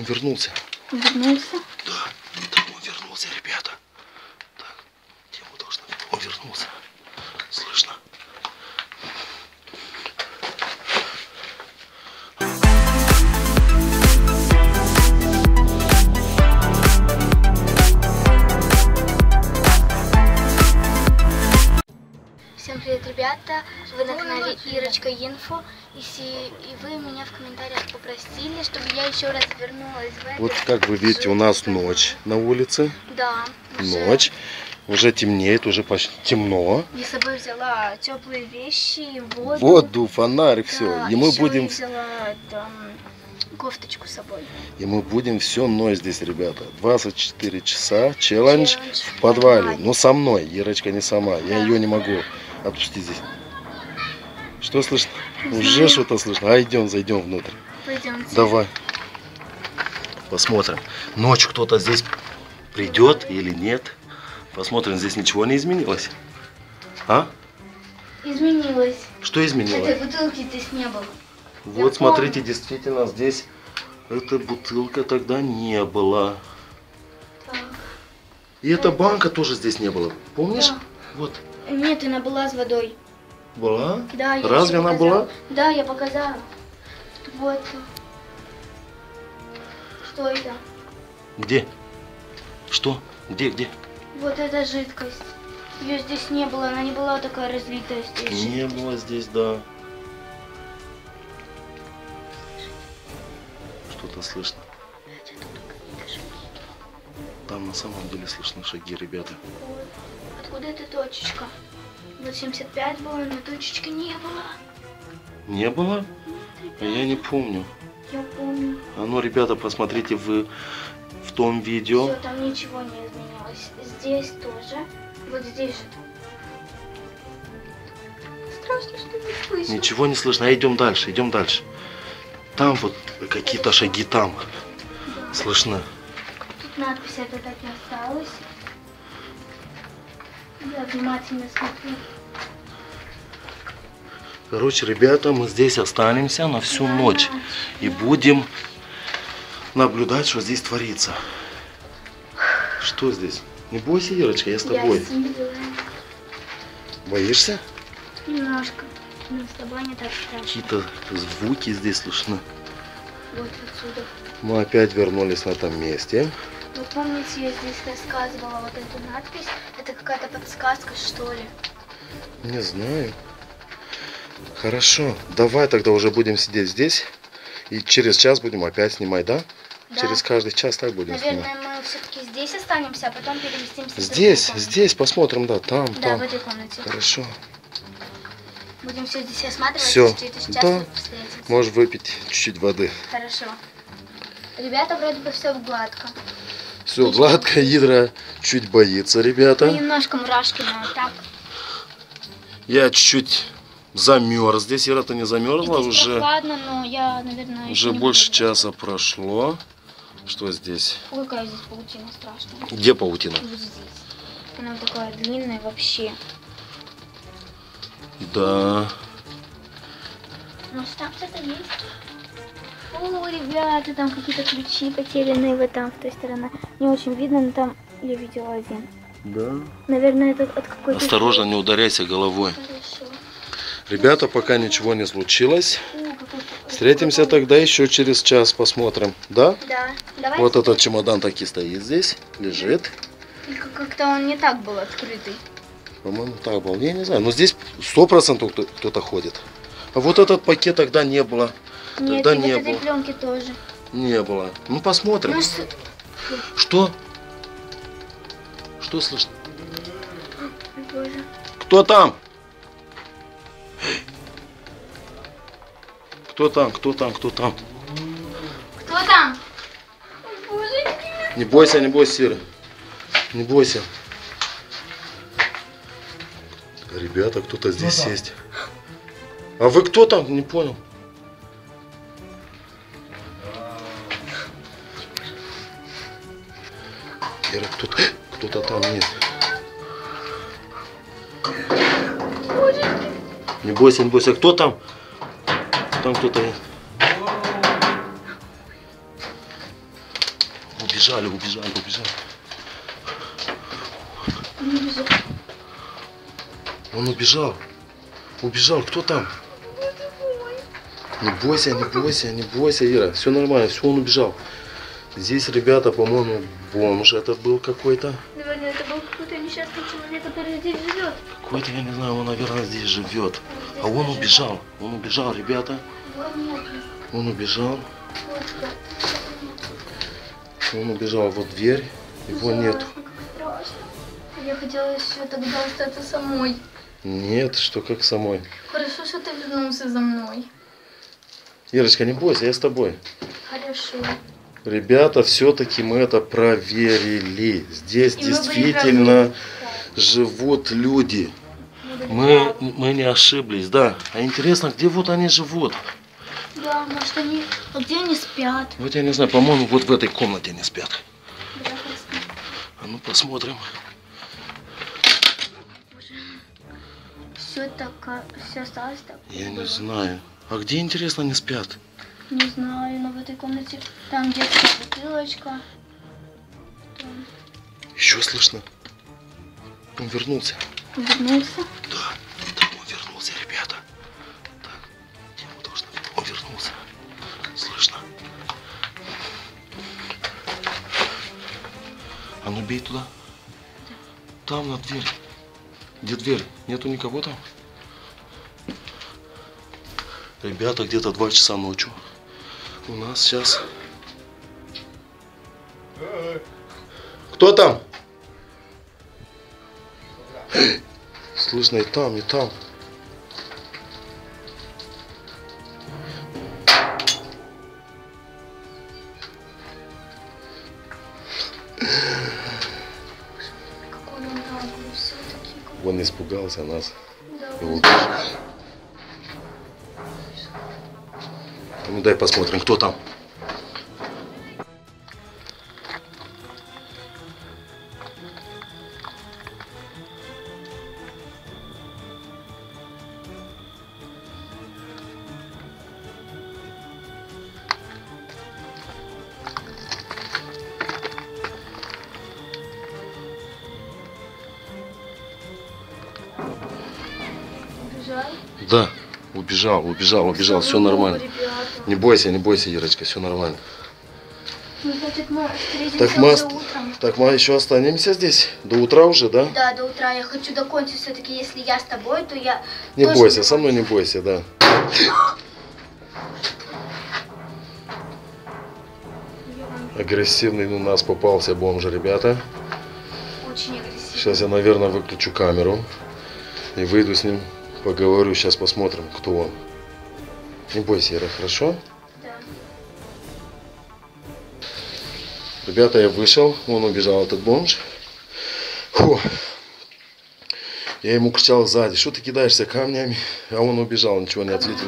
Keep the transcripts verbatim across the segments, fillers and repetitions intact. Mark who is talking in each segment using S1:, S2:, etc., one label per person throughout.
S1: Он вернулся.
S2: Он вернулся?
S1: Да, там он вернулся, ребята. Так, где мы должны быть? Он вернулся. Слышно?
S2: Всем привет, ребята! Вы на канале Ирочка Инфо, и, си... и вы меня в комментариях попросили, чтобы я еще раз вернулась в этот...
S1: Вот как вы видите, у нас ночь на улице.
S2: Да.
S1: Ночь. Уже темнеет, уже почти темно.
S2: Я с собой взяла теплые вещи, воду.
S1: Воду, фонарик,
S2: Да,
S1: все. И мы будем...
S2: Я взяла там, кофточку с собой.
S1: И мы будем всю ночь здесь, ребята. двадцать четыре часа, челлендж,
S2: Челлендж
S1: в подвале.
S2: подвале.
S1: Но со мной, Ирочка не сама. Я
S2: Да.
S1: ее не могу отпустить здесь. Что слышно?
S2: Не
S1: Уже
S2: знаю.
S1: что-то слышно. А идем, зайдем внутрь.
S2: Пойдемте.
S1: Давай. Посмотрим. Ночью кто-то здесь придет или нет. Посмотрим, здесь ничего не изменилось. А?
S2: Изменилось.
S1: Что изменилось?
S2: Этой бутылки здесь не было.
S1: Вот,
S2: Я
S1: смотрите,
S2: помню.
S1: действительно, здесь эта бутылка тогда не было.
S2: Так.
S1: И эта банка тоже здесь не было. Помнишь?
S2: Да.
S1: Вот.
S2: Нет, она была с водой.
S1: Была?
S2: Да, я
S1: Разве
S2: ещё
S1: она
S2: показала.
S1: была?
S2: Да, я показала. Вот. Что это?
S1: Где? Что? Где, где?
S2: Вот эта жидкость. Ее здесь не было, она не была такая разлитая здесь.
S1: Не было здесь, да. Что-то слышно. Там на самом деле слышны шаги, ребята.
S2: Вот. Откуда эта точечка? Вот семьдесят пять было, но точечки не было.
S1: Не было?
S2: Нет,
S1: А
S2: ребята,
S1: я не помню.
S2: я помню.
S1: А ну, ребята, посмотрите вы в том видео.
S2: Все, там ничего не изменилось. Здесь тоже. Вот здесь же. Страшно, что не слышу.
S1: Ничего не слышно. А идем дальше, идем дальше. Там вот какие-то шаги там
S2: Да.
S1: слышно.
S2: Тут надпись это так и осталась. Я внимательно смотрю.
S1: Короче, ребята, мы здесь останемся на всю
S2: Да,
S1: ночь.
S2: да.
S1: И будем наблюдать, что здесь творится. Что здесь? Не бойся, Ирочка, я с тобой.
S2: Я сидела.
S1: Боишься?
S2: Немножко. Но с тобой не так страшно.
S1: Какие-то звуки здесь слышны.
S2: Вот отсюда.
S1: Мы опять вернулись на этом месте.
S2: Вы помните, я здесь рассказывала вот эту надпись? Это какая-то подсказка, что ли?
S1: Не знаю. Хорошо, давай тогда уже будем сидеть здесь. И через час будем опять снимать, да?
S2: Да.
S1: Через каждый час так будем
S2: Наверное,
S1: снимать.
S2: мы все-таки здесь останемся, а потом переместимся в
S1: Здесь,
S2: другую комнату.
S1: здесь посмотрим, да, там,
S2: Да,
S1: там.
S2: в этой комнате.
S1: Хорошо.
S2: Будем все здесь осматривать.
S1: Всё.
S2: и через час
S1: Да.
S2: встретимся.
S1: Можешь выпить чуть-чуть воды.
S2: Хорошо. Ребята, вроде бы все гладко.
S1: Все, гладко, Идра чуть боится, ребята.
S2: Ну, немножко мурашки, но так.
S1: Я чуть-чуть замерз. Здесь, Ира, ты не
S2: И
S1: замерзла?
S2: здесь
S1: Уже,
S2: прохладно, но я, наверное,
S1: уже
S2: еще не
S1: больше
S2: буду.
S1: часа прошло. Что здесь?
S2: Ой, какая здесь паутина страшная.
S1: Где паутина?
S2: Вот здесь. Она такая длинная вообще.
S1: Да.
S2: Может, там что-то есть? О, ребята, там какие-то ключи потерянные вот там, с той стороны. Не очень видно, но там я видела один.
S1: Да.
S2: Наверное, это от какой-то...
S1: Осторожно, не ударяйся головой.
S2: Хорошо.
S1: Ребята, пока ничего не случилось.
S2: О, какой-то-
S1: Встретимся тогда еще через час, посмотрим. Да?
S2: Да, давай.
S1: Вот этот чемодан таки стоит здесь, лежит.
S2: Только как-то он не так был открытый.
S1: По-моему, так был. Я не знаю. Но здесь сто процентов кто-то ходит. А вот этот пакет тогда не было.
S2: Нет,
S1: Тогда
S2: и
S1: не
S2: вот этой
S1: было.
S2: пленки тоже.
S1: Не было. Ну, посмотрим.
S2: Ну, что...
S1: Что? Что слышно?
S2: Ой, боже.
S1: Кто там? Кто там? Кто там? Кто там?
S2: Кто там? Ой, боже,
S1: Не бойся, не бойся, Сира. Не бойся. Ребята, кто-то здесь
S3: Ну да.
S1: есть. А вы кто там? Не понял. Ира, кто-то кто-то там нет. Не бойся, не бойся. Кто там? Там кто-то есть. Убежали, убежали, убежали.
S2: Он убежал.
S1: Он убежал. Убежал. Кто там? Не бойся, не бойся, не бойся, Ира. Все нормально, все, он убежал. Здесь, ребята, по-моему, бомж это был какой-то.
S2: Наверное, это был какой-то несчастный человек, который здесь живет.
S1: Какой-то, я не знаю, он, наверное, здесь живет. А он убежал. Он убежал, ребята. Он убежал. Он убежал. Вот дверь. Его нету.
S2: Я хотела еще тогда остаться самой.
S1: Нет, что как самой.
S2: Хорошо, что ты вернулся за мной.
S1: Ирочка, не бойся, я с тобой.
S2: Хорошо.
S1: Ребята, все-таки мы это проверили. Здесь
S2: И
S1: действительно живут люди. Мы, мы не ошиблись, да. А интересно, где вот они живут?
S2: Да, может они... А где они спят?
S1: Вот я не знаю, по-моему, вот в этой комнате они спят.
S2: Да, хорошо.
S1: А ну посмотрим.
S2: Все так, все осталось так.
S1: Я не знаю. А где, интересно, они спят?
S2: Не знаю, но в этой комнате там детская бутылочка. Там.
S1: Еще слышно. Он вернулся.
S2: Вернулся?
S1: Да, да, он вернулся, ребята. Так, где он должен быть? Он вернулся. Слышно. А ну бей туда.
S2: Да.
S1: Там на дверь. Где дверь? Нету никого там? Ребята, где-то два часа ночью. У нас сейчас... Кто там? Слышно и там, и там.
S2: Какой он наглый, все-таки.
S1: Он испугался нас.
S2: Да,
S1: И
S2: он-
S1: убежал. Ну дай посмотрим, кто там.
S2: Убежал?
S1: Да, убежал, убежал, убежал, все
S2: Слава Богу,
S1: нормально.
S2: ребята.
S1: Не бойся, не бойся, Ирочка, все нормально.
S2: Ну, значит, мы встретимся
S1: Так мы,
S2: уже
S1: ост-
S2: утром.
S1: так мы еще останемся здесь до утра уже, да?
S2: Да, до утра. Я хочу закончить все-таки. Если я с тобой, то я
S1: Не
S2: тоже
S1: бойся,
S2: не
S1: со мной не бойся, да. Агрессивный у нас попался бомж, ребята.
S2: Очень агрессивно.
S1: Сейчас я, наверное, выключу камеру и выйду с ним, поговорю. Сейчас посмотрим, кто он. Не бойся, Ира, хорошо?
S2: Да.
S1: Ребята, я вышел, он убежал, этот бомж. Фу. Я ему кричал сзади, что ты кидаешься камнями? А он убежал, ничего не ответил.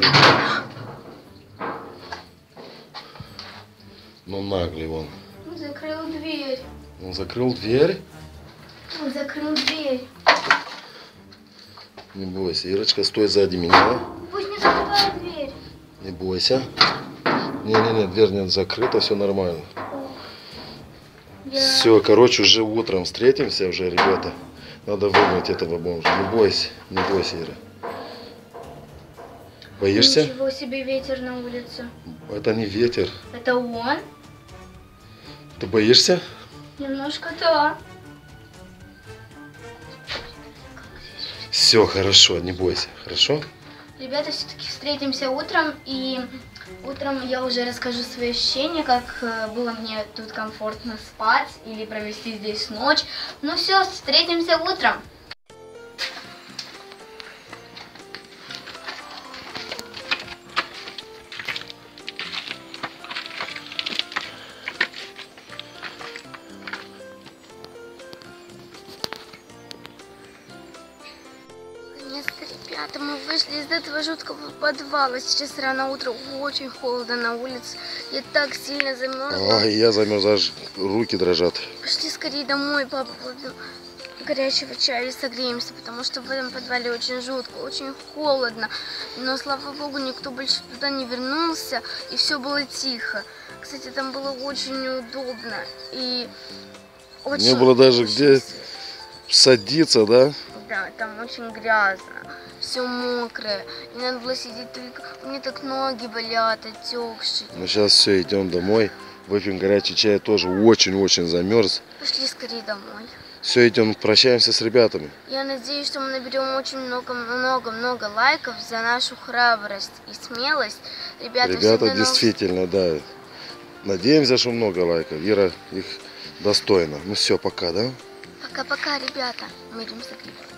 S1: Ну наглый он.
S2: Он закрыл дверь.
S1: Он закрыл дверь.
S2: Он закрыл дверь.
S1: Не бойся, Ирочка, стой сзади меня.
S2: Пусть не закрывает дверь.
S1: Не бойся. Не-не-не, дверь не закрыта, все нормально.
S2: Я...
S1: Все, короче, уже утром встретимся уже, ребята. Надо выгнать этого бомжа. Не бойся, не бойся, Ира. Боишься?
S2: Ничего себе ветер на улице.
S1: Это не ветер.
S2: Это он?
S1: Ты боишься?
S2: Немножко да.
S1: Все, хорошо, не бойся, хорошо?
S2: Ребята, все-таки встретимся утром, и утром я уже расскажу свои ощущения, как э, было мне тут комфортно спать или провести здесь ночь. Ну все, встретимся утром. Наконец-то, ребята, мы вышли из этого жуткого подвала. Сейчас рано утром, очень холодно на улице. Я так сильно замерзла.
S1: Ой, я замерз, аж руки дрожат.
S2: Пошли скорее домой, папа, попьем горячего чая и согреемся, потому что в этом подвале очень жутко, очень холодно. Но, слава богу, никто больше туда не вернулся, и все было тихо. Кстати, там было очень неудобно и очень...
S1: Не было даже
S2: очень
S1: где
S2: с-
S1: садиться, да?
S2: Да, там очень грязно, все мокрое. И надо было сидеть только... У меня так ноги болят, отекшие.
S1: Мы сейчас все идем домой. Выпьем горячий чай. Тоже очень-очень замерз.
S2: Пошли скорее домой.
S1: Все, идем, прощаемся с ребятами.
S2: Я надеюсь, что мы наберем очень много-много-много лайков за нашу храбрость и смелость. Ребята, всем
S1: Ребята
S2: до новых
S1: действительно, да. Надеемся, что много лайков. Ира их достойна. Ну все, пока, да?
S2: Пока-пока, ребята. Мы идем за грибом.